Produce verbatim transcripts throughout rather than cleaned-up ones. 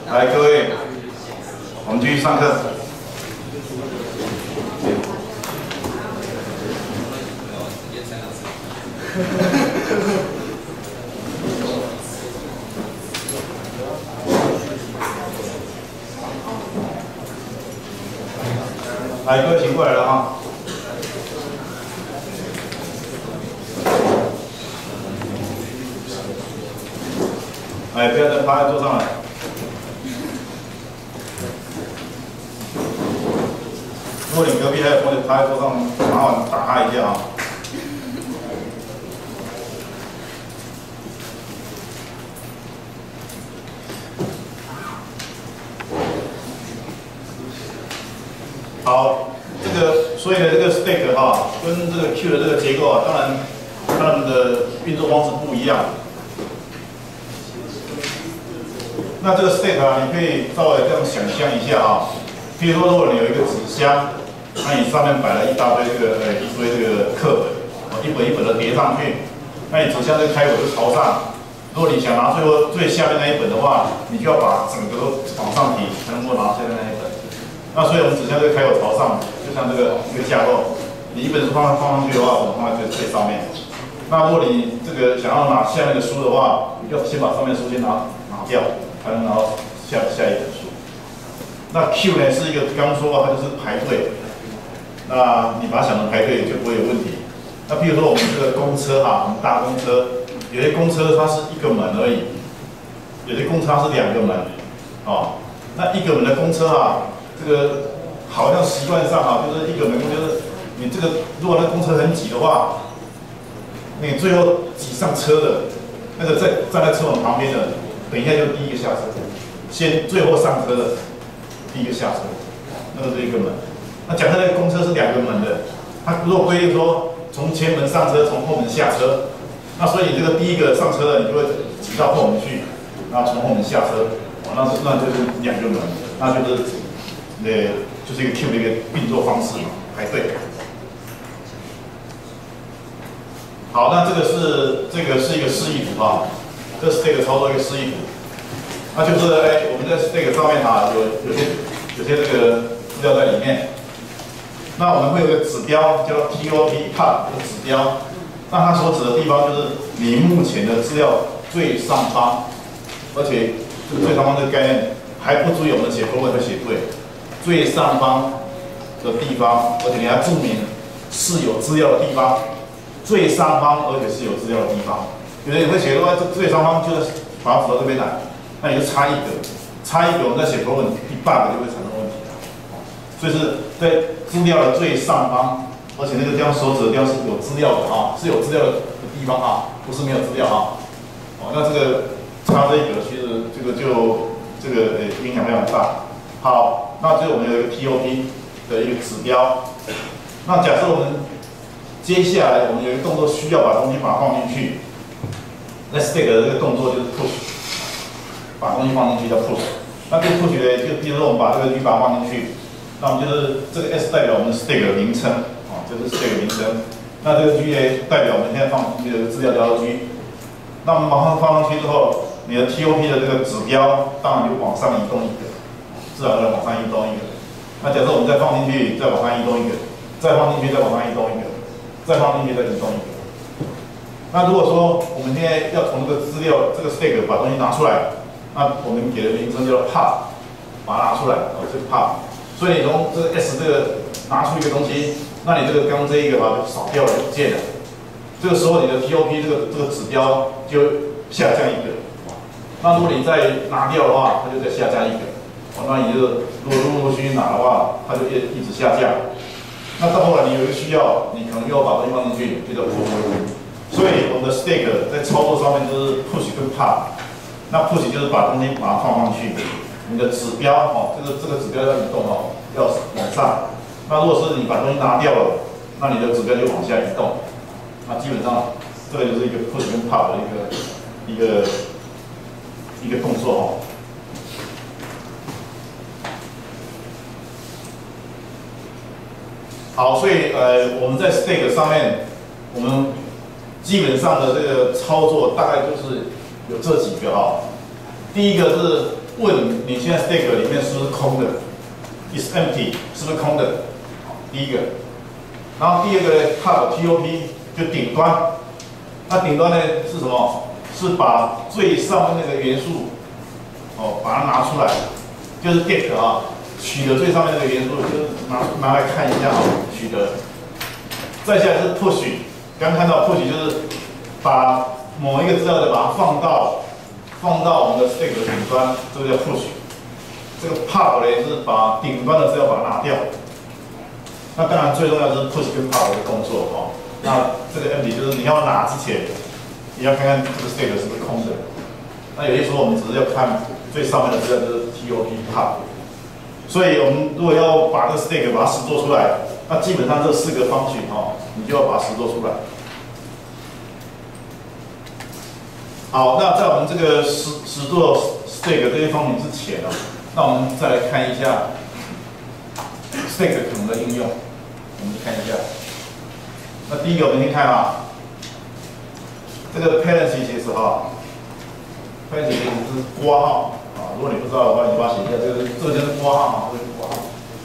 来，各位，我们继续上课。来，各位请过来了哈。哎，不要再趴在桌上了。如果你隔壁还有同学趴在桌上，麻烦打他一下啊。好，这个所以呢，这个 stack 哈、跟这个 Q 的这个结构啊，当然它们的运作方式不一样。那这个 stack 啊，你可以稍微这样想象一下啊，譬如说，如果你有一个纸箱，那你上面摆了一大堆这个呃一堆这个课本，一本一本的叠上去，那你纸箱这个开口就朝上。如果你想拿最后最下面那一本的话，你就要把整个都往上提，才能够拿下面那一本。那所以我们纸箱这个开口朝上，就像这个一个架构，你一本书放放上去的话，我们放在最最上面。那如果你这个想要拿下面的书的话，你要先把上面的书先拿拿掉。才能拿到下下一本书。那 Q 呢是一个刚刚说过，它就是排队。那你把它想成排队就不会有问题。那譬如说我们这个公车哈，我们搭公车，有些公车它是一个门而已，有些公车它是两个门，哦。那一个门的公车啊，这个好像习惯上啊，就是一个门，就是你这个如果那公车很挤的话，你最后挤上车的那个在站在车门旁边的。等一下就第一个下车，先最后上车的第一个下车，那个是一个门。那假设那个公车是两个门的，它如果规定说从前门上车，从后门下车，那所以这个第一个上车的你就会挤到后门去，然后从后门下车，哦，那是那就是两个门，那就是呃就是一个 Q 的一个运作方式嘛，排队。好，那这个是这个是一个示意图啊。这是这个操作一个示意图，那就是哎，我们在这个上面啊，有有些有些这个资料在里面。那我们会有个指标叫 T O P top 这个指标，那它所指的地方就是你目前的资料最上方，而且这个最上方这个概念还不足以我们写作文会写对，最上方的地方，而且你还注明是有资料的地方，最上方而且是有资料的地方。有的人会写说，这最上方就是把它指到这边来，那你就差一格，差一格我们在写作文第八个就会产生问题了。所以是在资料的最上方，而且那个地方所指的地方是有资料的啊，是有资料的地方啊，不是没有资料啊。哦，那这个差这一格，其实这个就这个呃影响非常大。好，那这我们有一个 T O P 的一个指标。那假设我们接下来我们有一个动作需要把东西把它放进去。那 stack 的这个动作就是 push， 把东西放进去叫 push。那这个 push 呢，就比如说我们把这个 G 把它放进去，那我们就是这个 S 代表我们的 stack 的名称，啊、哦，这是 stack 名称。那这个 G 呢，代表我们现在放进去的资料叫做 G。那我们马上放上去之后，你的 T O P 的这个指标当然就往上移动一个，自然而然往上移动一个。那假设我们再放进去，再往上移动一个，再放进去，再往上移动一个，再放进去，再移动一个。那如果说我们现在要从这个资料这个 stack 把东西拿出来，那我们给的名称叫 pop， 把它拿出来，哦，这个 pop。所以你从这个 S 这个拿出一个东西，那你这个刚刚这一个把它扫掉了，不见了。这个时候你的 T O P 这个这个指标就下降一个。那如果你再拿掉的话，它就再下降一个。哦，那你就如果陆陆续续拿的话，它就一一直下降。那到后来你有一个需要，你可能又要把东西放进去，就叫 push。所以我们的 stack 在操作上面就是 push 跟 pop。那 push 就是把东西把它放上去，你的指标哦，这个这个指标要移动哦，要往上。那如果是你把东西拿掉了，那你的指标就往下移动。那基本上这个就是一个 push 跟 pop 的一个一个一个动作哦。好，所以呃我们在 stack 上面，我们基本上的这个操作大概就是有这几个哈、哦。 第一个是问你现在 stack 里面是不是空的 ，is empty 是不是空的？第一个。然后第二个呢 ，top T O P 就顶端。那顶端呢是什么？是把最上面那个元素，哦，把它拿出来，就是 get 啊，取得最上面那个元素，就是拿拿来看一下啊，取得。再下来是 push， 刚看到 push 就是把某一个资料的把它放到放到我们的 stack 的顶端，这个叫 push。这个 pop 呢是把顶端的资料把它拿掉。那当然最重要就是 push 跟 pop 的动作哦。那这个 empty 就是你要拿之前，你要看看这个 stack 是不是空的。那有些时候我们只是要看最上面的资料，就是 T O P pop。所以我们如果要把这个 stack 把它实做出来，那基本上这四个方序哦，你就要把它实做出来。好，那在我们这个实实做 stack 这些方面之前啊，那我们再来看一下 stack 可能的应用，我们看一下。那第一个我们先看啊，这个 parency 其实哈 ，parency 其实是括号啊，如果你不知道的话，你把它写一下，这个这个就是括号啊，这个是括号。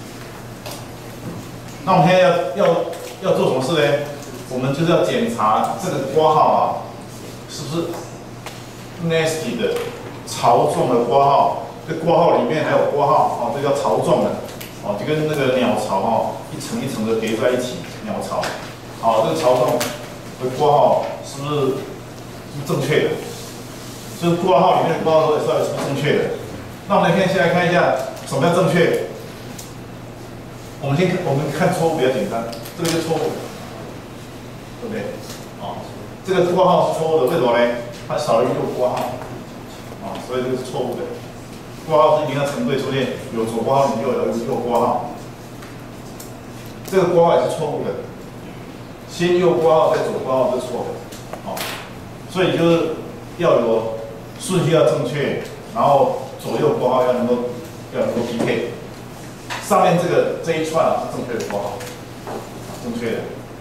那我们现在要要要做什么事呢？我们就是要检查这个括号啊，是不是 nested 的槽状的括号。这括号里面还有括号哦，这叫槽状的哦，就跟那个鸟巢哦，一层一层的叠在一起，鸟巢。好，这个槽状的括号是不是是正确的？就是括号里面的括号到底是不是正确的？那我们先先来看一下什么叫正确。我们先看，我们看错误比较简单，这个就错误的，对不对？哦，这个括号是错误的，为什么呢？它少了一个括号，啊、哦，所以这个是错误的。括号是一定要成对出现，有左括号你就有右括号，这个括号也是错误的。先右括号再左括号是错的，哦，所以就是要有顺序要正确，然后左右括号要能够要能够匹配。上面这个这一串啊是正确的括号，正确的。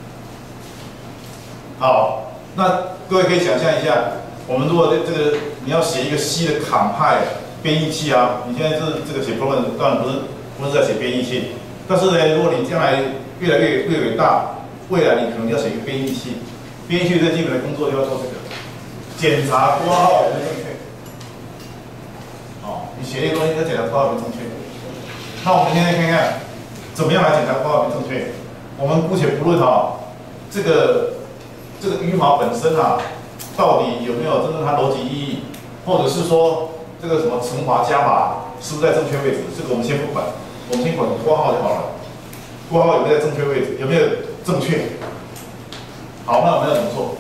好，那各位可以想象一下，我们如果这个你要写一个 C 的 compile 编译器啊，你现在是这个写 program 当然不是不是在写编译器，但是呢，如果你将来越来越越越大。未来你可能要写一个编译器，编译器最基本的工作就要做这个，检查括号有没有正确。哦，你写一个东西要检查括号有没有正确。那我们现在看看，怎么样来检查括号有没有正确？我们姑且不论哈，这个这个语法本身啊，到底有没有真正它逻辑意义，或者是说这个什么乘法加法是不是在正确位置？这个我们先不管，我们先管括号就好了。括号有没有在正确位置？有没有？正确。好，那我们要怎么做？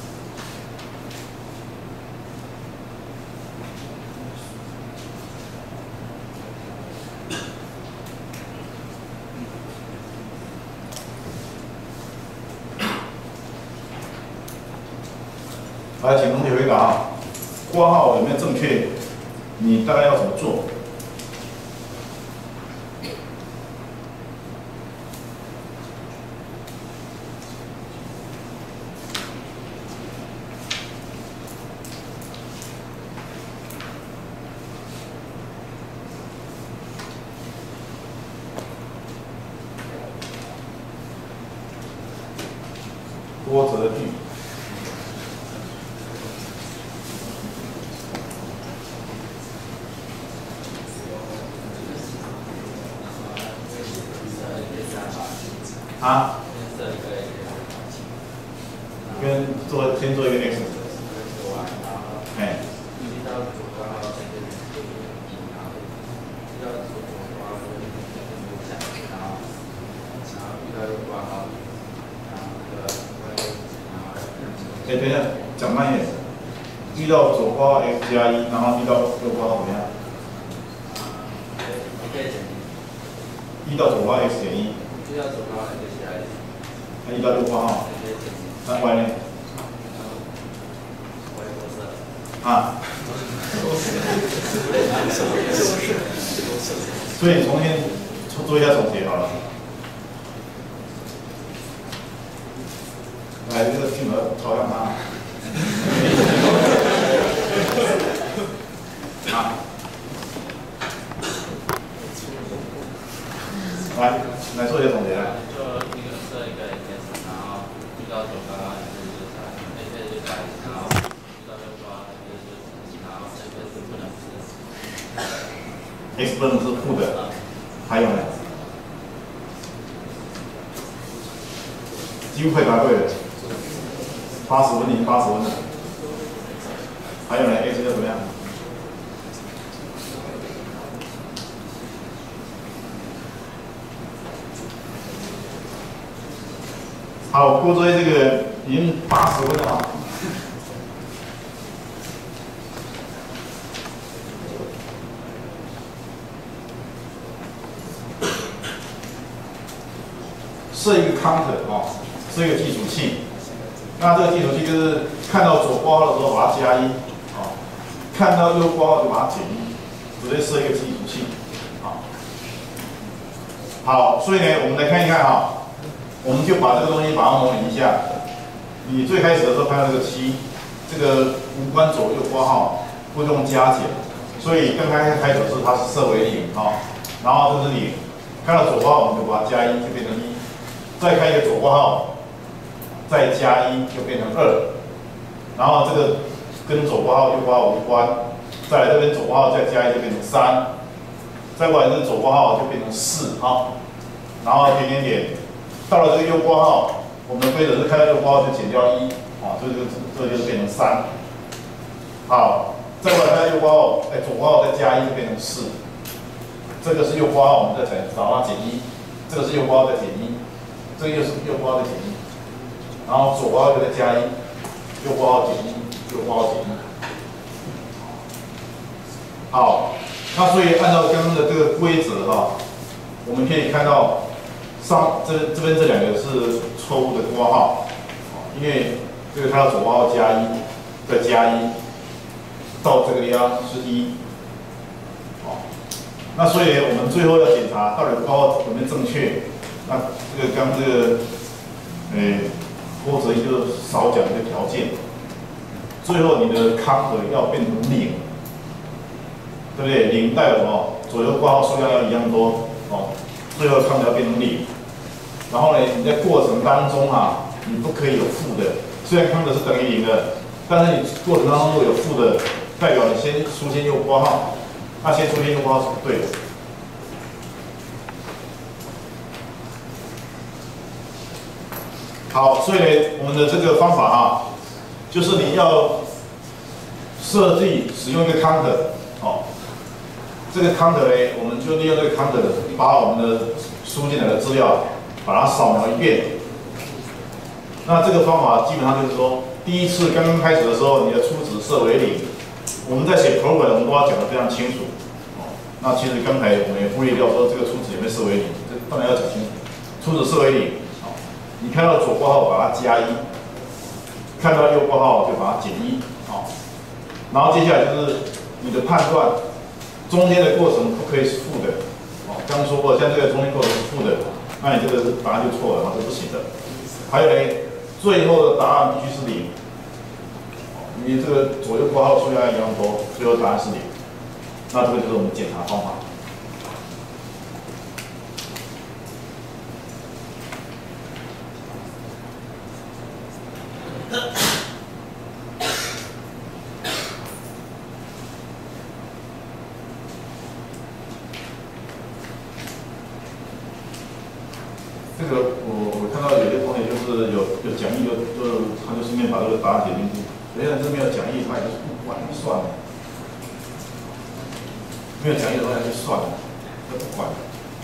来，请同学回答啊，括号有没有正确？你大概要怎么做？多则句。啊？跟做先做一个 next。哎。哎，等一下，讲慢一点。遇到左括号 x 加一，然后遇到右括号怎么样？一到左括号 x 减一。遇到左括号 x 加一。那遇到右括号？那 y 呢？啊。所以你重新做一下总结好了。来，这个金额朝向它。啊。 来来做一些总结来。 就一个设一个 S， 然后遇到九八，还是就三 ，A 就三，然后遇到六八，还是就然后 X 不能是 ，X 不能是负的，还有呢？几乎快答对了，八十分已经八十分了。还有呢 ，X 要怎么样？好，郭追这个已经八十分了啊。设一个 counter 啊，设一个计数器。那这个计数器就是看到左括号的时候把它加一，啊，看到右括号就把它减一，直接设一个计数器，啊。好，所以呢，我们来看一看哈。我们就把这个东西把它模拟一下。你最开始的时候看到这个七，这个无关左右括号不用加减，所以刚开开始是它是设为零啊，然后这是零，看到左括号我们就把它加一，就变成一，再开一个左括号，再加一就变成二，然后这个跟左括号右括号无关，再来这边左括号再加一就变成三，再过来这个左括号就变成四啊，然后点点点。到了这个右括号，我们的规则是看到右括号就减掉一，啊，这就这个就是变成三。好，再过来看到右括号，哎，左括号再加一就变成四。这个是右括号，我们再找找它减一，这个是右括号再减一，这个又是右括号再减一，然后左括号又再加一，右括号减一，右括号减一。好，那所以按照刚刚的这个规则哈，我们可以看到。上这这边这两个是错误的括号，因为这个看到左括号加一，再加一，到这个地方是一，哦，那所以我们最后要检查到底括号有没有正确。那这个刚这个，诶，或者就少讲一个条件，最后你的康和要变成零，对不对？零代表什么？左右括号数量要一样多，哦，最后康和要变成零。然后呢，你在过程当中啊，你不可以有负的。虽然康德是等于零的，但是你过程当中如果有负的，代表你先出现右括号，那先出现右括号是不对的。好，所以呢，我们的这个方法啊，就是你要设计使用一个 counter， 哦，这个 counter 呢，我们就利用这个 counter 把我们的输进来的资料。把它扫描一遍。那这个方法基本上就是说，第一次刚刚开始的时候，你的初值设为零。我们在写 program， 我们都要讲得非常清楚。哦，那其实刚才我们也忽略掉说这个初值有没有设为零，这当然要讲清楚。初值设为零，好，你看到左括号把它加一，看到右括号就把它减一，好。然后接下来就是你的判断，中间的过程不可以是负的。哦，刚刚说过，像这个中间过程是负的。那你这个答案就错了，这是不行的。还有呢，最后的答案必须是零。你这个左右括号数量一样多，最后答案是零。那这个就是我们检查方法。这个我我看到有些同学就是有有讲义就就他就顺便把这个答案写进去，有些人是没有讲义，他也就是不管就算了，没有讲义的话就算了，就不管了。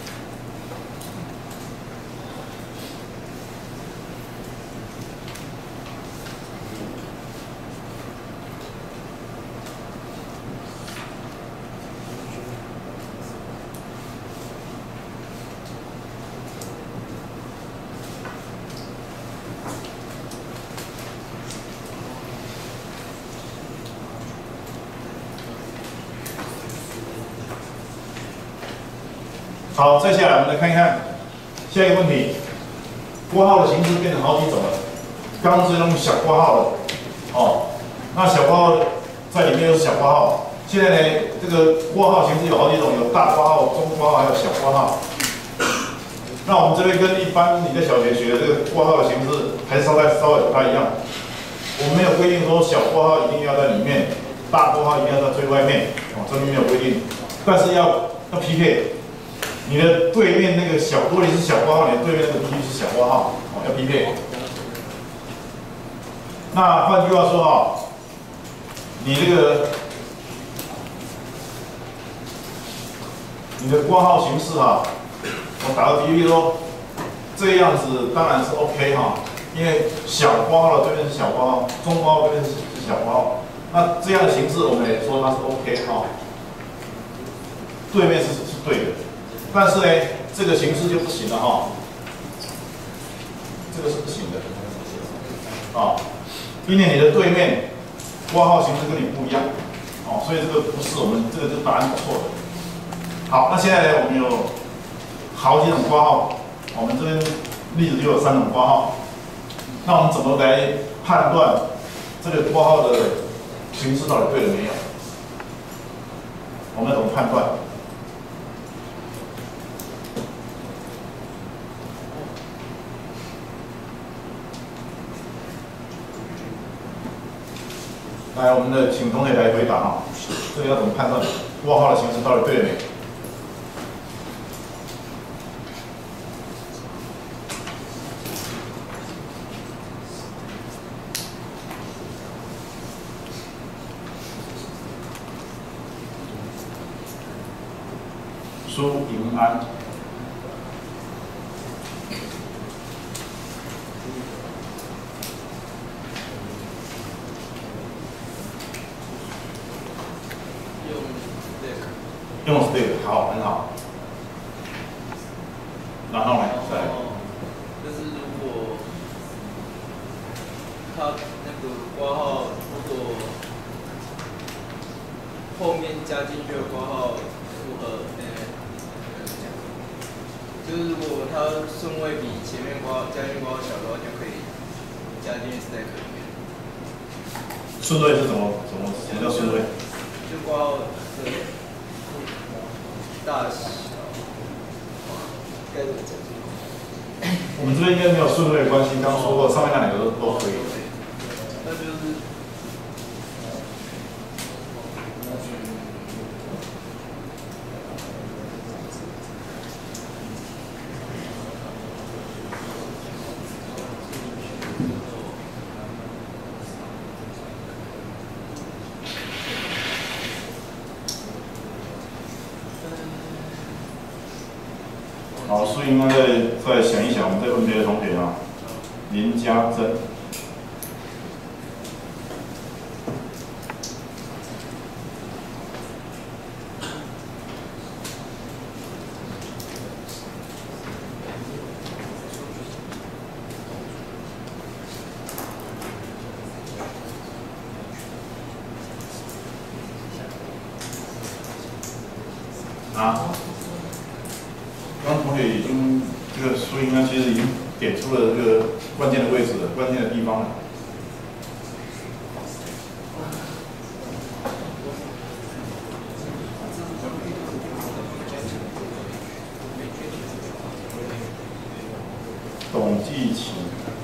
好，再下来我们来看一看下一个问题，括号的形式变成好几种了。刚刚是用小括号的，哦，那小括号在里面又是小括号。现在呢，这个括号形式有好几种，有大括号、中括号还有小括号。 那我们这边跟一般你在小学学的这个挂号的形式还是稍微稍微不太一样。我们没有规定说小挂号一定要在里面，大挂号一定要在最外面，哦，这边没有规定，但是要要匹配。你的对面那个小，如果你是小挂号，你的对面那个必须是小挂号，哦，要匹配。那换句话说啊，你这个你的挂号形式啊，我打个比喻说，这样子当然是 OK 哈，因为小挂号的对面是小挂号，中挂号对面是是小挂号，那这样的形式我们也说它是 OK 哈，对面是是对的，但是呢，这个形式就不行了哈，这个是不行的，啊，因为你的对面挂号形式跟你不一样，哦，所以这个不是我们这个就答案错的。好，那现在呢，我们有好几种挂号，我们这边例子就有三种挂号。那我们怎么来判断这个挂号的形式到底对了没有？我们要怎么判断？来，我们的请同学来回答啊，这个要怎么判断挂号的形式到底对了没有？苏银安，用 stick 好，很好。然后呢？再来。 就是如果他那个挂号，如果后面加进去的挂号符合，呃，就是如果它顺位比前面挂加进挂号小的话，就可以加进 stack 里面。 顺位是怎么怎么什么叫顺位？ 就挂号的大小，该怎么讲？ 我们这边应该没有顺位的关系，刚刚说过，上面那两个都都可以。 那就是好，苏应该再再想一想，我们再问别的同学啊。林家珍。啊，刚刚同学已经这个苏应该其实已经点出了这个关键的位置了，关键的地方了。董继奇。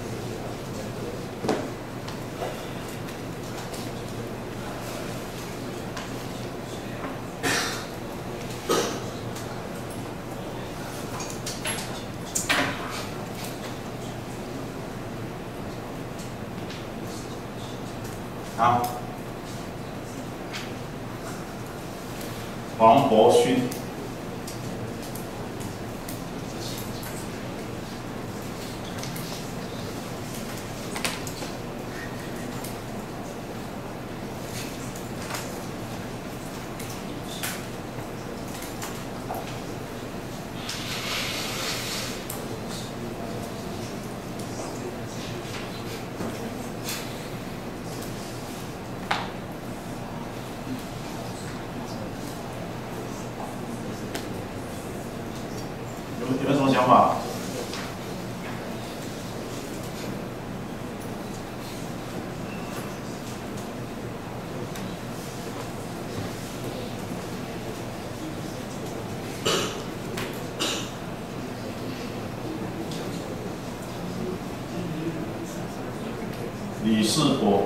啊，黄伯勋，有没有什么想法？ 李世博。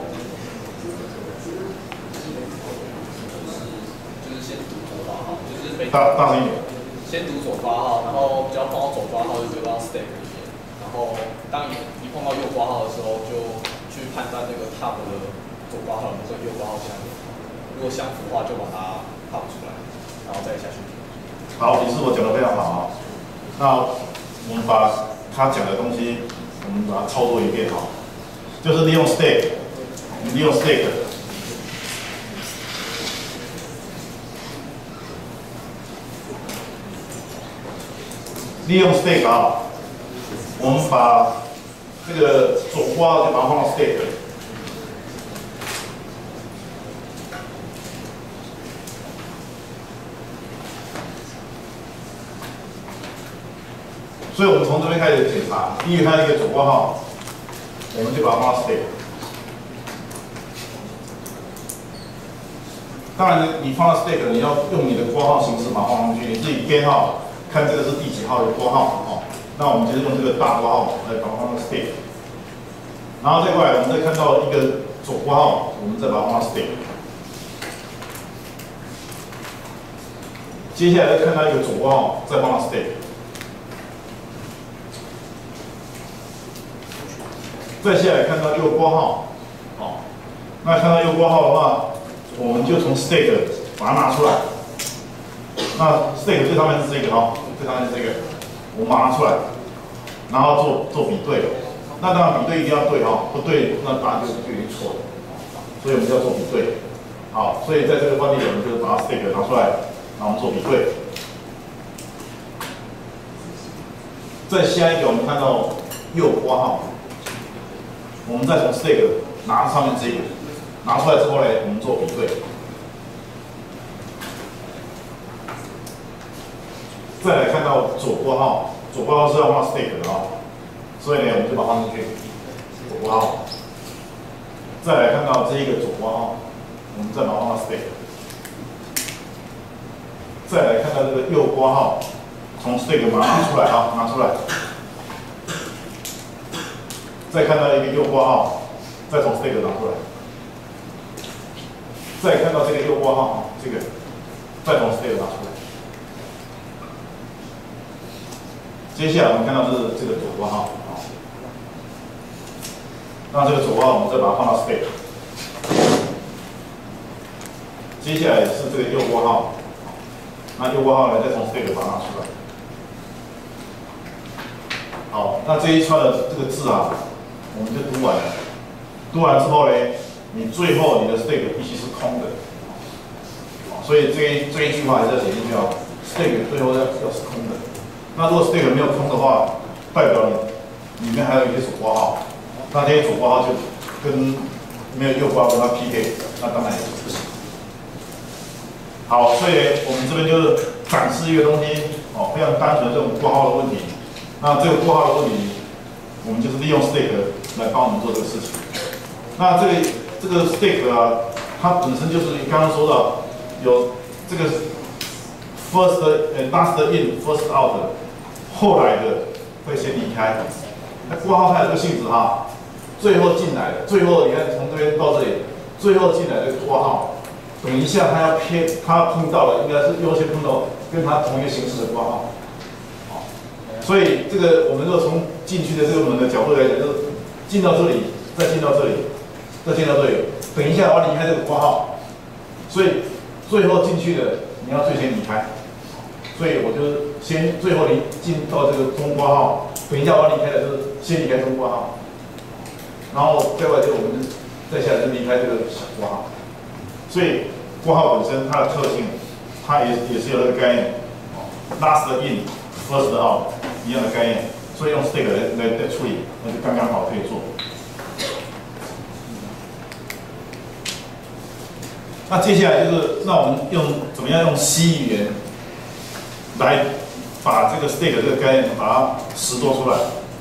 就是先读左八号，就是被大大声一点。 先读左八号，然后只要碰到左八号就丢到 stack 里面，然后当你一碰到右八号的时候，就去判断那个 top 的左八号跟右八号相符，如果相符的话就把它 pop 出来，然后再下去。 好，李世博讲的非常好啊。那我们把他讲的东西，我们把它操作一遍哈，就是利用 stack， 利用 stack。利用 stack 啊，我们把这个左括号就把它放到 stack， 所以我们从这边开始检查，第一个看到一个左括号，我们就把它放到 stack。当然，你放到 stack， 你要用你的括号形式把它放上去，你自己编号。看这个是第几号的括号哦，那我们就是用这个大括号来把它放到 stack， 然后再过来，我们再看到一个左括号，我们再把它放到 stack， 接下来再看到一个左括号，再放到 stack， 再下来看到右括号，哦，那看到右括号的话，我们就从 stack 把它拿出来。那 stack 最上面是这个哈，最上面是这个，我们把它拿出来，然后做做比对。那当然比对一定要对哈，不对那答案就就已经错了。所以我们就要做比对。好，所以在这个范例我们就把它 stack 拿出来，然后我们做比对。再下一个我们看到右括号，我们再从 stack 拿上面这个拿出来之后呢，我们做比对。再来看到左括号，左括号是要放 stack 的哦，所以呢，我们就把它放进去，左括号。再来看到这一个左括号，我们再把它放到 stack。再来看到这个右括号，从 stack 把它拿出来啊，拿出来。再看到一个右括号，再从 stack 拿出来。再看到这个右括号，这个再从 stack 拿出来。接下来我们看到是这个左括号，那这个左括号我们再把它放到 stack。接下来是这个右括号，那右括号呢再从 stack 把它拿出来。好，那这一串的这个字啊，我们就读完了。读完之后呢，你最后你的 stack 必须是空的。所以这一这一句话还是要写进去啊 ，stack 最后要要是空的。那如果 stack 没有空的话，代表你里面还有一些左括号，那这些左括号就跟没有右括号跟它 P K， 那当然也是不行。好，所以我们这边就是展示一个东西哦，非常单纯的这种括号的问题。那这个括号的问题，我们就是利用 stack 来帮我们做这个事情。那这个这个 stack 啊，它本身就是刚刚说到有这个 first 呃 last in first out。后来的会先离开，那括号它有个性质哈，最后进来的，最后你看从这边到这里，最后进来的括号，等一下它要偏，它碰到了应该是优先碰到跟它同一个形式的括号，好，所以这个我们如果从进去的这个门的角度来讲，就是进到这里，再进到这里，再进到这里，等一下我要离开这个括号，所以最后进去的你要最先离开。所以我就先最后离进到这个中括号，等一下我要离开的就是先离开中括号，然后再过来就我们再下来就离开这个小括号。所以括号本身它的特性，它也也是有这个概念 ，last in first out 一样的概念，所以用 stack 来来来处理，那就刚刚好可以做。那接下来就是那我们用怎么样用 C 语言来把这个 stack 这个概念把它实做出来。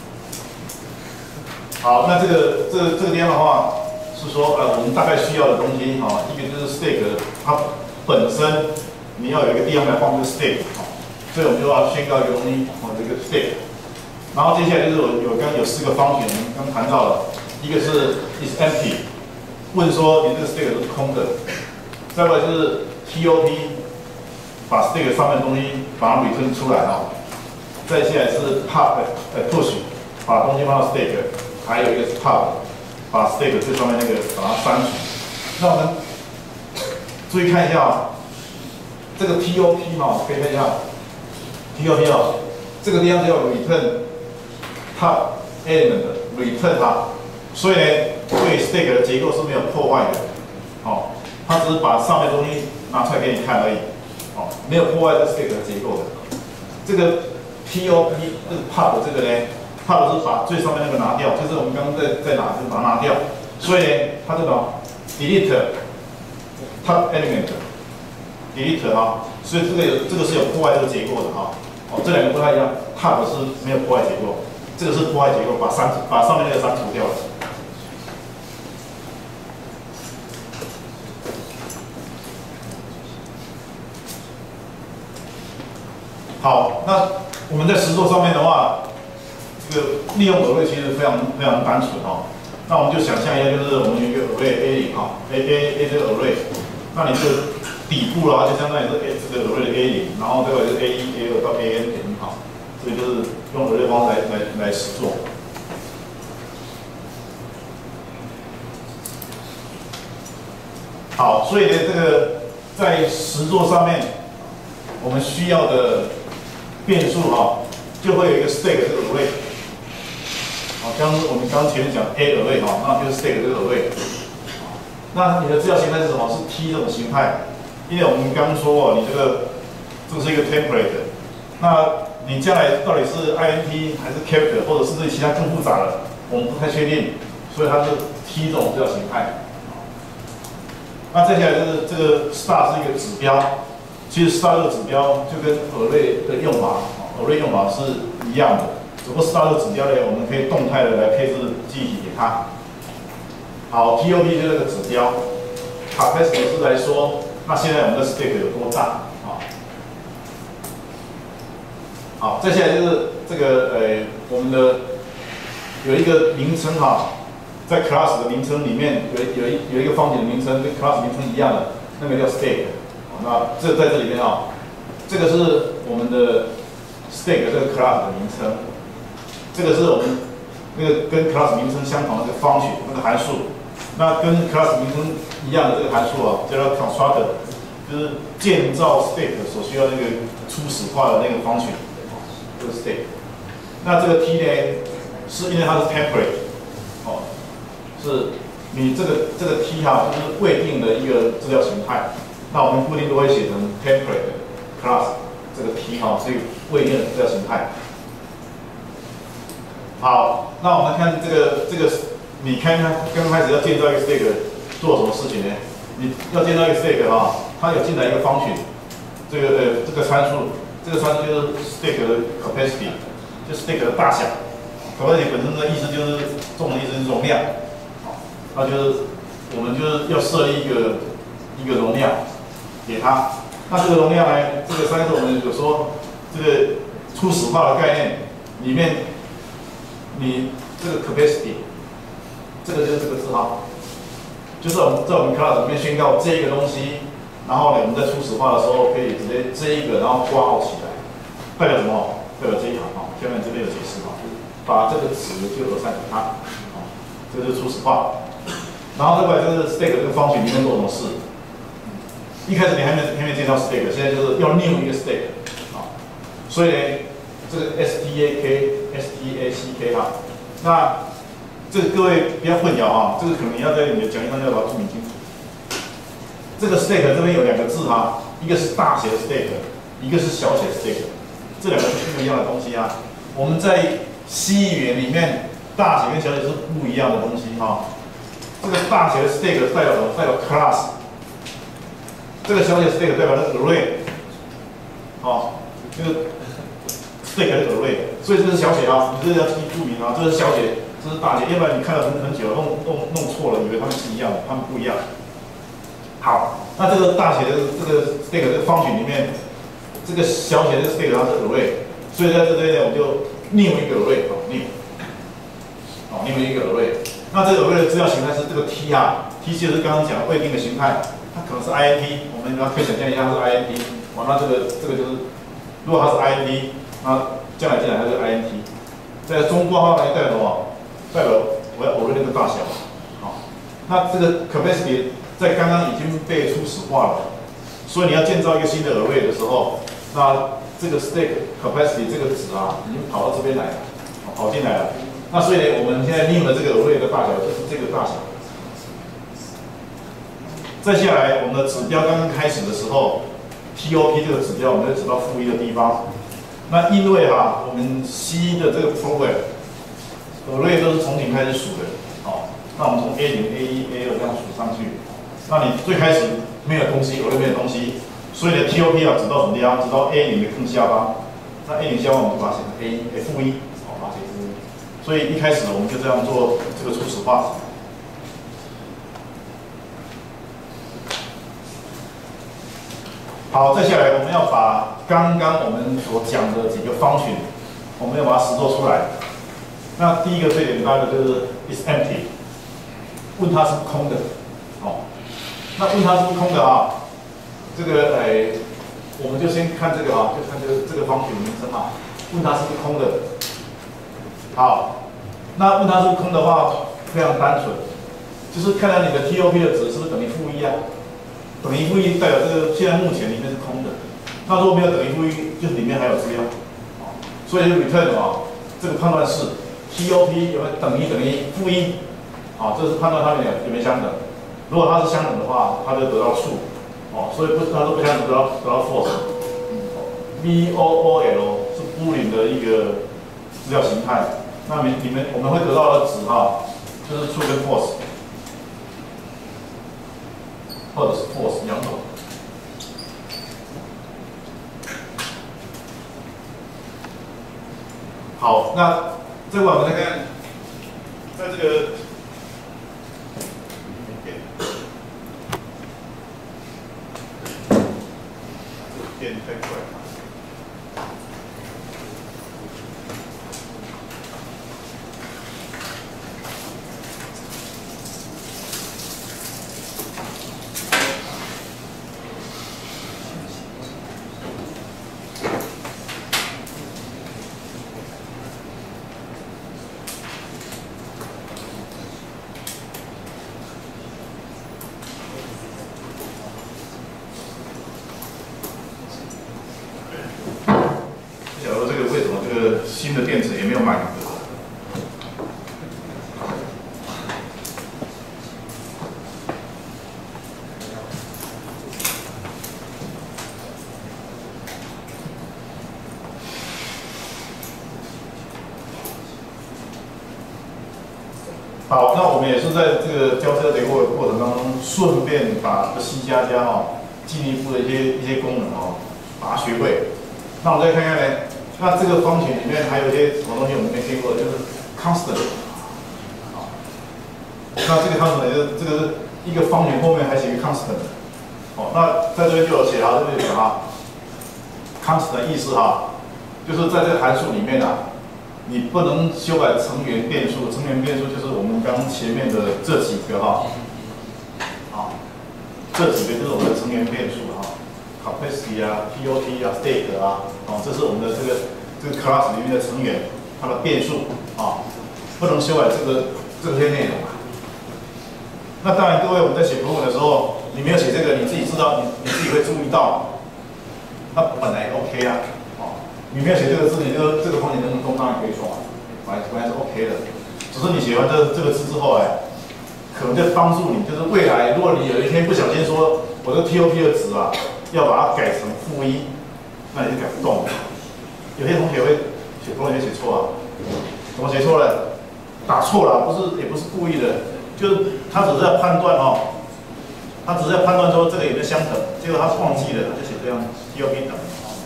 好，那这个这个、这个地方的话是说，呃，我们大概需要的东西哈、哦，一个就是 stack 它本身你要有一个地方来放这个 stack 哈、哦，所以我们就要宣告一个东西，哦，这个 stack。然后接下来就是我有刚有四个方选，我们刚谈到了一个是 is empty， 问说你这个 stack 是空的。再过来就是 T O P， 把 stack 上面的东西把它 return 出来啊。再下来是 pop 呃 push， 把东西放到 stack， 还有一个是 pop， 把 stack 最上面那个把它删除。那我们注意看一下啊，这个 T O P 哈，可以看一下 T O P 啊，这个地方叫 return top element return 它，所以呢，对 stack 的结构是没有破坏的，哦，它只是把上面的东西拿出来给你看而已，哦，没有破坏这 stack 的结构的。这个 P O P 这个 pop 这个呢 ，pop 是把最上面那个拿掉，就是我们刚刚在在拿，就是把它拿掉，所以呢，它这个 delete top element delete 哈，所以这个有这个是有破坏这个结构的哈，哦，这两个不太一样 ，pop 是没有破坏结构，这个是破坏结构，把删把上面那个删除掉了。好，那我们在实作上面的话，这个利用 array 其实非常非常单纯哦。那我们就想象一下，就是我们有一个 array A 零哈 ，A A A 这个 array， 那你这个底部啦，就相当于是 A 这个 array 的 A 零，然后这个是 A 一、A 二到 A N 点哈，所以就是用 array 方式来来来实作。好，所以呢，这个在实作上面，我们需要的变数哈，就会有一个 stack 这个 array。好，刚我们刚前面讲 A array 哈，那就是 stack 这个 array。那你的资料形态是什么？是 T 这种形态。因为我们刚说哦，你这个这个是一个 template， 那你将来到底是 int 还是 character， 或者是其他更复杂的，我们不太确定，所以它是 T 这种资料形态。那接下来就是这个 star 是一个指标，其实 star 这个指标就跟 array 的用法 ，array 用法是一样的，只不过 star 这个指标呢，我们可以动态的来配置记忆体给它。好 ，T O P 就是这个指标 ，capacity 是来说，那现在我们的 stack 有多大啊？好，再下来就是这个呃，我们的有一个名称哈。在 class 的名称里面有有一有一个方形的名称跟 class 名称一样的，那个叫 stack。那这在这里面啊，这个是我们的 stack 这个 class 的名称，这个是我们那个跟 class 名称相同的这个 function 那个函数。那跟 class 名称一样的这个函数啊，叫做 constructor， 就是建造 stack 所需要那个初始化的那个 function， 这个 stack。那这个 T 呢，是因为它是 template， 哦。是你这个这个 T 哈，就是未定的一个资料形态，那我们固定都会写成 template class 这个 T 哈，是未定的资料形态。好，那我们看这个这个，你看看刚开始要建造一个 stack 做什么事情呢？你要建造一个 stack 哈，它有进来一个function，这个呃这个参数，这个参数就是 stack 的 capacity， 就 stack 的大小。capacity 本身的意思就是重的意思是容量。那就是我们就是要设立一个一个容量给它。那这个容量呢，这个上次我们有说这个初始化的概念里面，你这个 capacity， 这个就是这个字号，就是我们在我们 class 里面宣告这一个东西，然后呢我们在初始化的时候可以直接这一个然后括号起来，代表什么？代表这一行哈，下面这边有解释哈，把这个值就 assign 给它，哦，这个就是初始化。然后再来就是 stack 这个方形里面做什么事？一开始你还没还没见到 stack， 现在就是要 new 一个 stack 啊，所以呢，这个 stack stack 哈，那这个各位不要混淆啊，这个可能你要在你的讲义上要把它注明清楚。这个 stack 这边有两个字哈，一个是大写的 stack， 一个是小写的 stack， 这两个是不一样的东西啊。我们在 C 语言里面，大写跟小写是不一样的东西哈。这个大写的 stack 代表什么？代表 class。这个小写的 stack 代表那个 array。哦，这个 stack 是 array， 所以这是小写啊，你这个要记注明啊，这是小写，这是大写，要不然你看了很很久，弄弄弄错了，以为它们是一样的，它们不一样。好，那这个大写的这个 stack 这个方形里面，这个小写的 stack 它是 array， 所以在这边呢，我们就 new 一个 array， 哦 new， 哦 new 一个 array。 那这个为了资料形态是这个 T 啊 ，T 就是刚刚讲的未定的形态，它可能是 I N T， 我们可以想象一下它是 I N T， 哇，那这个这个就是，如果它是 I N T， 那将来进来它是 I N T， 在中括号呢代表什么？代表我要 array 的大小，好，那这个 capacity 在刚刚已经被初始化了，所以你要建造一个新的 array 的时候，那这个 stack capacity 这个值啊，已经跑到这边来了，跑进来了。那所以呢，我们现在利用的这个 array 的大小就是这个大小。再下来，我们的指标刚刚开始的时候 ，T O P 这个指标，我们就指到负一的地方。那因为哈、啊，我们 C 的这个 program array 都是从零开始数的，好，那我们从 A 零、A 一、A 二这样数上去。那你最开始没有东西 ，array 没有东西，所以呢 T O P 要指到什么地方？指到 A 零的更下方。那 A 零下方我们就把它写成 A 一、负一，好，把它写成。所以一开始我们就这样做这个初始化。好，再下来我们要把刚刚我们所讲的几个function，我们要把它实作出来。那第一个最简单的就是 is empty， 问它是不是空的，哦，那问它是不是空的啊？这个哎，我们就先看这个啊，就看这个这个function名称啊，问它是不是空的。好，那问它是不是空的话，非常单纯，就是看到你的 T O P 的值是不是等于负一啊？等于负一代表这个现在目前里面是空的。那如果没有等于负一，就是里面还有资料。所以 return 啊，这个判断是 T O P 有没有等于等于负一？啊，这是判断它们有没有相等。如果它是相等的话，它就得到 true。哦，所以不它都不相等，得到得到 false。V O O L 是 Boolean 的一个资料形态。那你你们我们会得到的值哈，就是 true 跟 false， 或者是 false 两种。好，那这个我们再看，在这个变太快了。新的电池也没有卖很多。好，那我们也是在这个交车结构的过程当中，顺便把这个 C 加加哈进一步的一些一些功能哦，把它学会。那我们再看看呢。那这个方程里面还有一些什么东西我们没听过，就是 constant。好，那这个 constant 就是这个是一个方程后面还写一个 constant。好，那在这边就有写啊，这边有写啊 ，constant 的意思哈，就是在这个函数里面啊，你不能修改成员变数，成员变数就是我们刚前面的这几个哈，好，这几个就是我们的成员变数哈。capacity 啊 ，T O P 啊 ，state 啊，哦，这是我们的这个这个 class 里面的成员，它的变数啊，不能修改这个这些内容啊。那当然，各位我们在写 program 的时候，你没有写这个，你自己知道，你你自己会注意到，那本来 OK 啊，哦，你没有写这个字，你就这个方程能不能动，当然可以说，本来本来是 OK 的，只是你写完这这个字之后，哎，可能就帮助你，就是未来如果你有一天不小心说，我这 T O P 的值啊。要把它改成负一，那你就改不动。有些同学会写作业写错啊，怎么写错了？打错了，不是也不是故意的，就是他只是在判断哦，他只是在判断说这个有没有相等，结果他忘记了，他就写这样 T O P 等。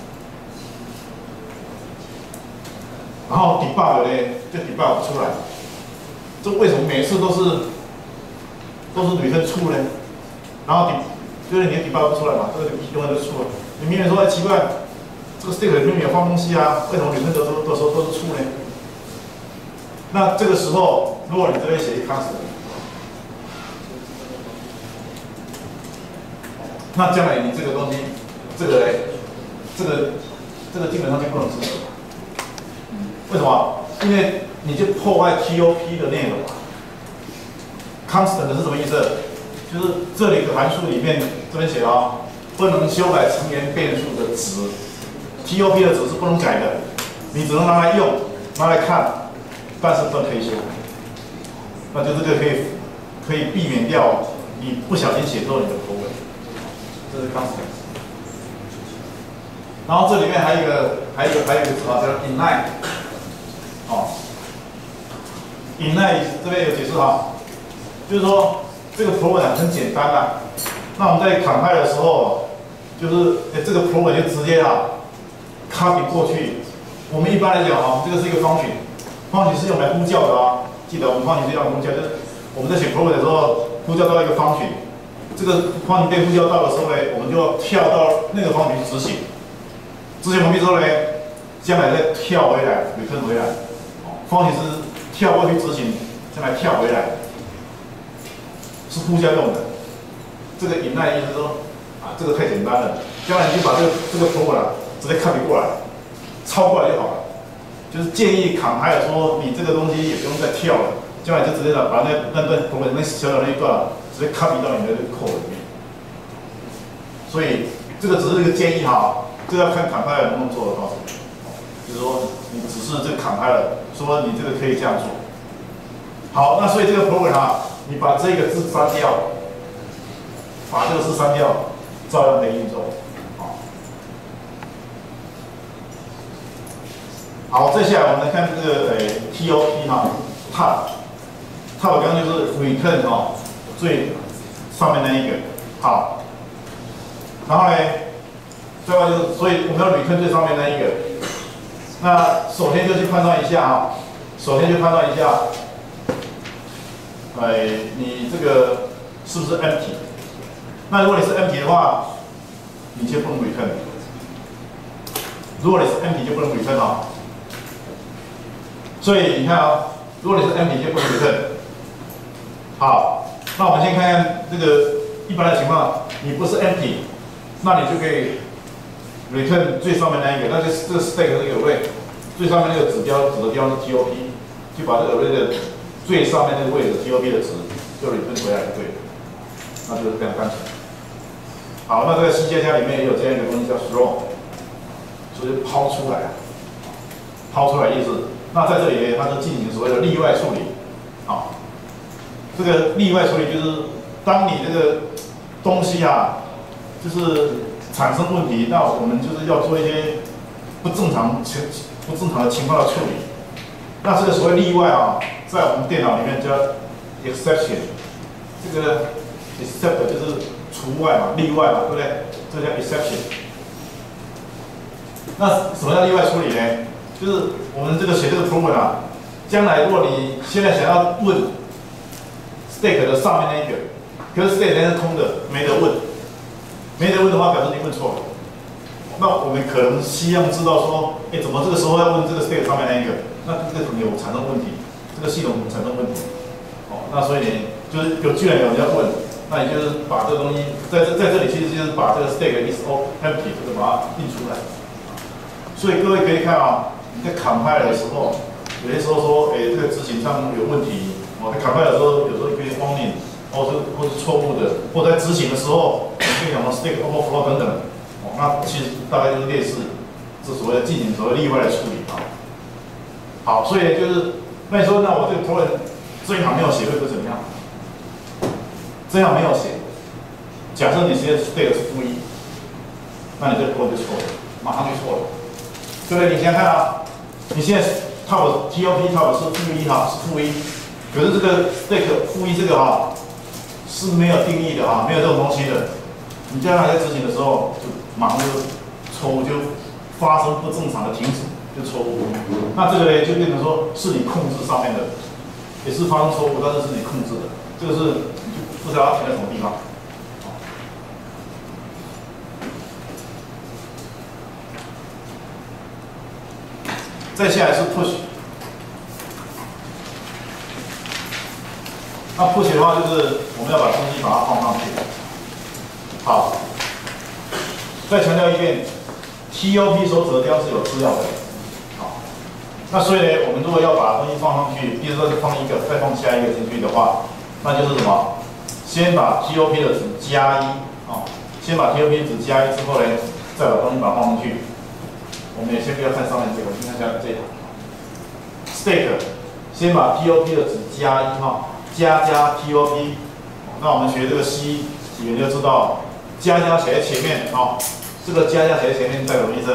然后 debug 呢，就 debug 不出来，这为什么每次都是都是女生出呢？然后 debug 就是你 debug 不出来嘛，这个永远都是错。你明明说，哎，奇怪，这个 stack 里面没有放东西啊，为什么女生都都都说都是错呢？ 那这个时候，如果你这边写一 constant， 那将来你这个东西，这个嘞，这个这个基本上就不能支持了。为什么？因为你就破坏 T O P 的内容嘛。constant 是什么意思？就是这里的函数里面这边写了啊，不能修改成员变数的值 ，T O P 的值是不能改的，你只能拿来用，拿来看，但是不可以修。那就这个可以可以避免掉你不小心写错你的口吻，这是 constant。然后这里面还有一个还有一个还有一个词啊，叫 inline， 哦 ，inline 这边有解释哈，就是说。这个 program 很简单啦，那我们在 compile 的时候，就是哎这个 program 就直接啊 copy 过去。我们一般来讲啊，这个是一个 function，function 是用来呼叫的啊。记得我们 function 是用来呼叫，就是我们在写 program 的时候呼叫到一个 function， 这个 function 被呼叫到的时候呢，我们就要跳到那个 function 去执行。执行完毕之后呢，将来再跳回来 return 回来。function 是跳过去执行，将来跳回来。是呼叫用的，这个 inline 的意思是说，啊，这个太简单了，将来你就把这个这个 program 直接 copy 过来，抄过来就好了。就是建议 compile 说，你这个东西也不用再跳了，将来就直接把那那段 program 那小小的那一段直接 copy 到你的 code 里面。所以这个只是一个建议哈，这要看 compile 能不能做得到。就是说，你只是这个 compile 说你这个可以这样做。好，那所以这个 program 啊。你把这个字删掉，把这个字删掉，照样可以运作。好，好，接下来我们来看这个呃 T O P 哈 ，tab，tab 刚刚就是 return 哈，最上面那一个，好，然后呢，最后就是，所以我们要 return 最上面那一个。那首先就去判断一下哈，首先就判断一下。哎，你这个是不是 empty？ 那如果你是 empty 的话，你就不能 return。如果你是 empty 就不能 return 啊。所以你看啊，如果你是 empty 就不能 return。好，那我们先看看这个一般的情况，你不是 empty， 那你就可以 return 最上面那一个，那就是这个 stack 这个 array 最上面那个指标指的地方是 T O P， 就把这个 array 的最上面那个位置 T O P 的值就 return 回来就对了，那就是非常单纯。好，那这个 C 加加里面也有这样一个东西叫 throw， 所以抛出来，抛出来意思。那在这里它是进行所谓的例外处理，啊，这个例外处理就是当你这个东西啊，就是产生问题，那我们就是要做一些不正常情不正常的情况的处理。那这个所谓例外啊，在我们电脑里面叫 exception， 这个 except 就是除外嘛，例外嘛，对不对？这叫 exception。那什么叫例外处理呢？就是我们这个写这个 program 啊，将来如果你现在想要问 stack 的上面那一个，可是 stack 那是空的，没得问，没得问的话，表示你问错了。那我们可能希望知道说，哎，怎么这个时候要问这个 stack 上面那一个？那这个可能有产生问题，这个系统产生问题。哦，那所以你就是有居然有人要问，那你就是把这个东西在这在这里其实就是把这个 stack is all empty 就是把它印出来。所以各位可以看啊，你在 compile 的时候，有些时候说，哎，这个执行上有问题，哦，在 compile 的时候有时候可以 warning， 或是或是错误的，或在执行的时候，你可以讲到 stack overflow 等等。哦，那其实大概就是类似这所谓的进行所谓例外的处理啊。好，所以就是，那你说，那我这个 program 这一行没有写会不会怎么样？这样没有写，假设你写 stack 是负一，那你这 program 就错了，马上就错了，对不对？你想想看啊，你现在 tab T O P tab 是负一哈，是负一，可是这个 stack 负一这个哈是没有定义的哈，没有这种东西的，你将来在执行的时候就马上就错误就发生不正常的停止。就错误，那这个呢就变成说是你控制上面的，也是发生错误，但是是你控制的，这个是你就不知道它停在什么地方。再下来是 push， 那 push 的话就是我们要把东西把它放上去。好，再强调一遍 ，T O P 所指的地方是有资料的。好，那所以呢，我们如果要把东西放上去，比如说放一个，再放下一个进去的话，那就是什么？先把 T O P 的值加一，啊，先把 T O P 值加一之后呢，再把东西把它放上去。我们也先不要看上面这个，先看下这一行。Stack， 先把 T O P 的值加一哈，加加 T O P， 那我们学这个 C 语言就知道，加加写在前面啊，这个加加写在前面代表什么意思？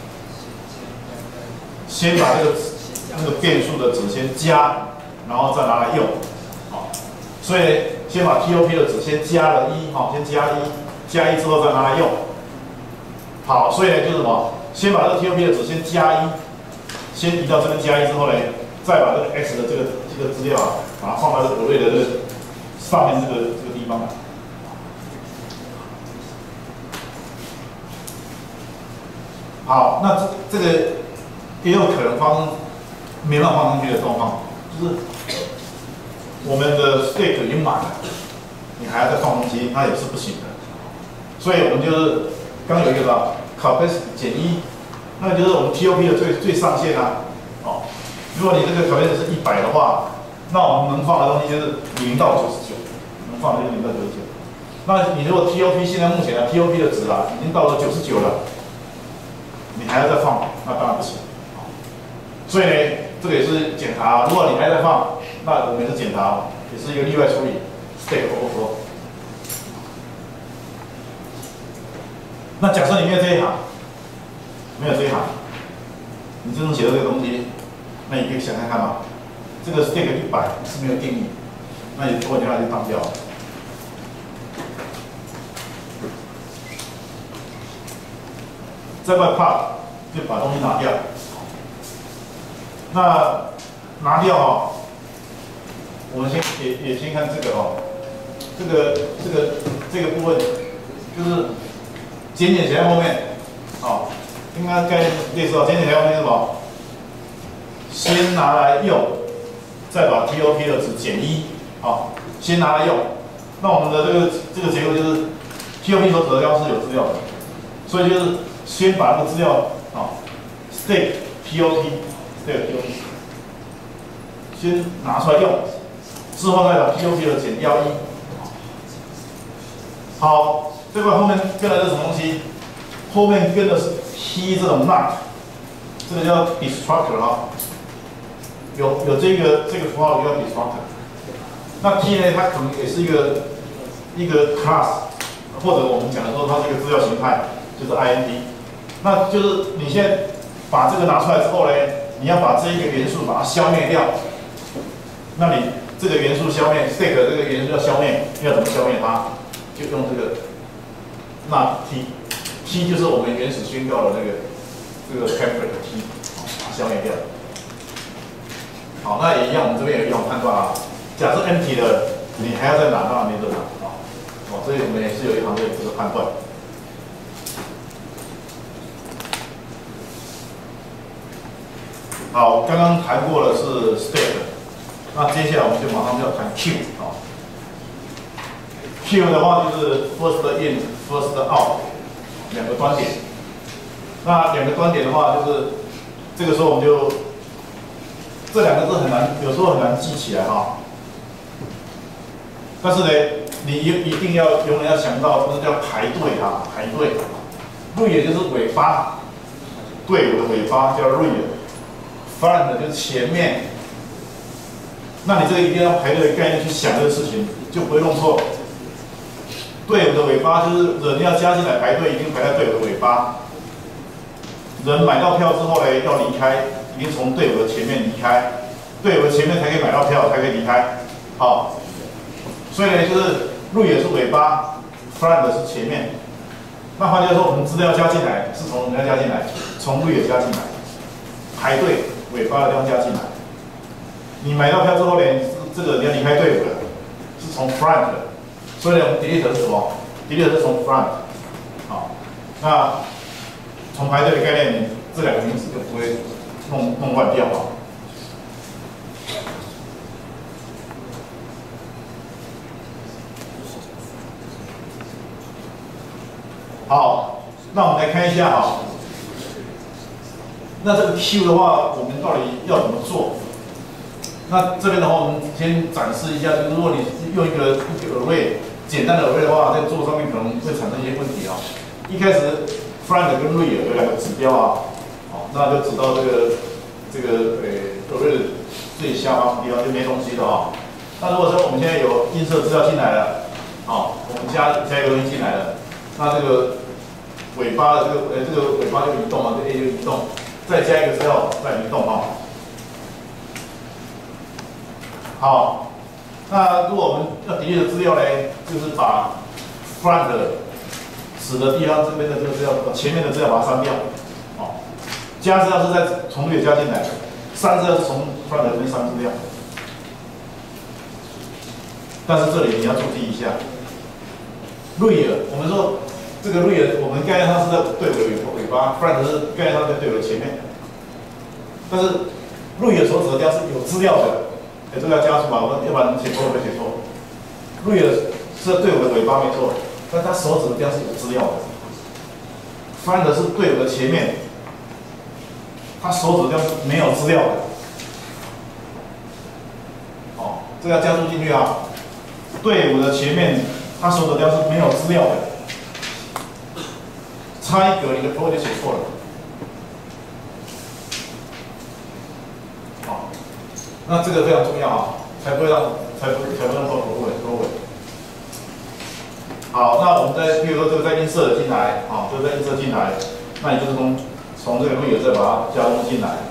先把这个那个变数的值先加，然后再拿来用，好，所以先把 T O P 的值先加了一哈，先加一，加一之后再拿来用，好，所以呢就是什么？先把这个 T O P 的值先加一，先移到这边加一之后呢，再把这个 x 的这个这个资料啊，把它放到这个 array 的这个上面这个这个地方来。好，那这这个也有可能发生没办法放上去的状况，就是我们的 stack 已经满了，你还要再放东西，那也是不行的。所以我们就是刚有一个什么 capacity 减一，那就是我们 T O P 的最最上限啊。哦，如果你这个 capacity 是一百的话，那我们能放的东西就是零到九十九，能放的就是零到九十九。那你如果 T O P 现在目前的 T O P 的值啊，已经到了九十九了。你还要再放，那当然不行。所以呢，这个也是检查。如果你还在放，那我们也是检查，也是一个例外处理 ，stack overflow。那假设你没有这一行，没有这一行，你真正写的这个东西，那你可以想想看嘛，这个 stack 一百是没有定义，那你如果你把它就当掉了。这块 part 就把东西拿掉，那拿掉哦，我们先也也先看这个哦，这个这个这个部分就是减减写在后面，哦，应该概念类似哦，减减写在后面是什么？先拿来用，再把 T O P 的值减一，哦，先拿来用。那我们的这个这个结构就是 T O P 所指的地方是有资料的，所以就是。先把这个资料啊 ，stack T O P，stack T O P， 先拿出来用，之后再把 T O P 的减掉一。好，这块后面跟的是什么东西？后面跟的是 T 这种 not， 这个叫 destructor 哈，有有这个这个符号叫 destructor。那 T 呢，它可能也是一个一个 class， 或者我们讲的说它是一个资料形态，就是 int。那就是你现在把这个拿出来之后呢，你要把这一个元素把它消灭掉。那你这个元素消灭 ，stack 这个元素要消灭，要怎么消灭它？就用这个那 t，t 就是我们原始宣告的那个这个 template t， 把它消灭掉。好，那也一样，我们这边有一种判断啊。假设 empty 的，你还要再拿，当然没得拿啊。哦，所以我们也是有一行这这个判断。好，刚刚谈过的是 stack， 那接下来我们就马上就要谈 queue 啊。queue 的话就是 first in，first out 两个端点。那两个端点的话，就是这个时候我们就这两个字很难，有时候很难记起来哈。但是呢，你一一定要永远要想到，这是叫排队啊，排队。队也就是尾巴，队伍的尾巴叫 rear。front 就是前面，那你这个一定要排队的概念去想这个事情，就不会弄错。队伍的尾巴就是人要加进来排队，一定排在队伍的尾巴。人买到票之后呢，要离开，一定从队伍的前面离开，队伍的前面才可以买到票，才可以离开。好，所以呢，就是路也是尾巴 ，front 是前面。那换句话说，我们资料加进来是从人家加进来，从路也加进来，排队。尾巴的地方加进来，你买到票之后呢，这个你要离开队伍了，是从 front 的，所以呢，我们 delete 是什么 ？delete 是从 front， 好，那从排队的概念，你这两个名词就不会弄弄乱掉啊。 那我们来看一下哈，那这个 Q 的话，我们到底要怎么做？那这边的话，我们先展示一下，就是如果你用一个一个 array 简单的 array 的话，在做上面可能会产生一些问题啊。一开始 front 跟 rear 有两个指标啊，好，那就指到这个这个呃 array 最下方地方就没东西的啊。那如果说我们现在有映射资料进来了，好，我们加加一个东西进来了，那这个尾巴的这个呃这个尾巴就移动嘛，这 A 就移动，再加一个资料再移动啊。好，那如果我们要delete的资料呢，就是把 front 使的地方这边的这个资料，前面的资料把它删掉，哦，加资料是在从这里加进来的，删资料是从 front 这边删资料。但是这里你要注意一下 ，rear 我们说这个 rear 我们概念上是在对尾尾巴 ，front 是概念上在对尾前面，但是 rear 所指的标是有资料的。哎，这个要加速吧，我们要不然写错会写错。rear 是对我的尾巴没错，但它手指的标是有资料的。front 是对我的前面，它手指标是没有资料的。哦，这个要加速进去啊。对我的前面，它手指标是没有资料的。差一格，你的 flow 就写错了。好。那这个非常重要啊，才不会让才不才不会让做头尾头尾。好，那我们再比如说这个再映射进来，啊，这个再映射进来，那你就是从从这个rear再把它加工进来。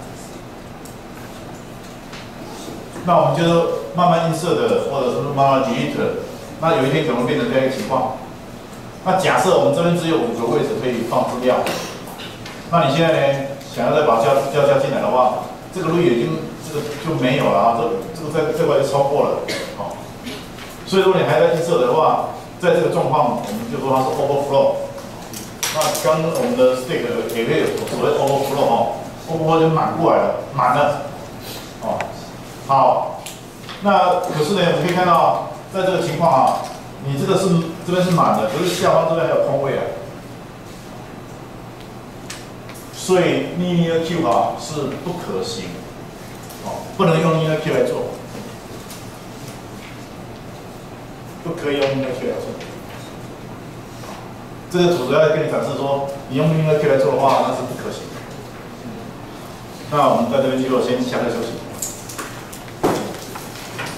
那我们就慢慢映射的，或者是慢慢 delete 的，那有一天可能会变成这样一个情况。那假设我们这边只有五个位置可以放资料，那你现在呢想要再把它加加加进来的话，这个rear已经这个就没有了啊，这这个在这块就超过了，好、哦，所以如果你还在映射的话，在这个状况，我们就说它是 overflow。那刚我们的 stack 也会有所谓 overflow 哈 ，overflow 就满过来了，满了，哦，好，那可是呢，我们可以看到，在这个情况啊，你这个是这边是满的，可是下方这边还有空位啊。所以 linear Q 啊是不可行，哦，不能用 linear Q 来做，不可以用 linear Q 来做。这个图主要跟你展示说，你用 linear Q 来做的话，那是不可行。那我们在这边就先下课休息。